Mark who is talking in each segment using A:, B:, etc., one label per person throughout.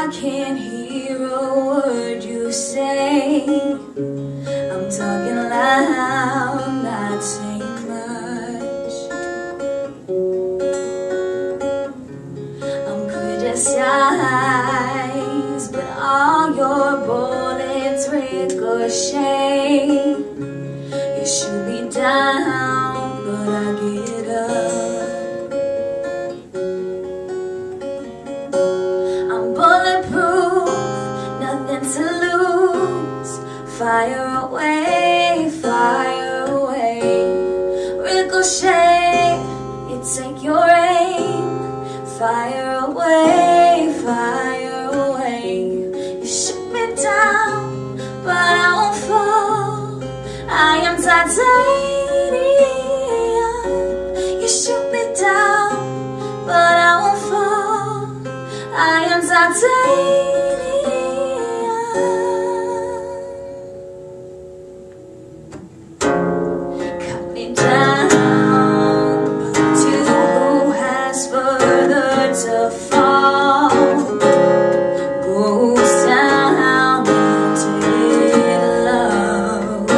A: can't hear a word you say. I'm talking loud, not saying much. I'm criticized, but all your bullets ricochet. You shoot me down, but I get up. I'm bulletproof, nothing to lose. Fire away, fire away. Ricochet, you take your aim. Fire away, fire away. You shoot me down, but I won't fall. I am titanium. You shoot me down, but I won't fall. I am titanium. Cut me down, but you who has further to fall. Goes down into love.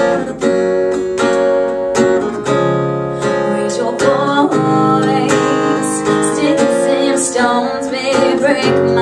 A: Raise your voice, sticks and stones may break my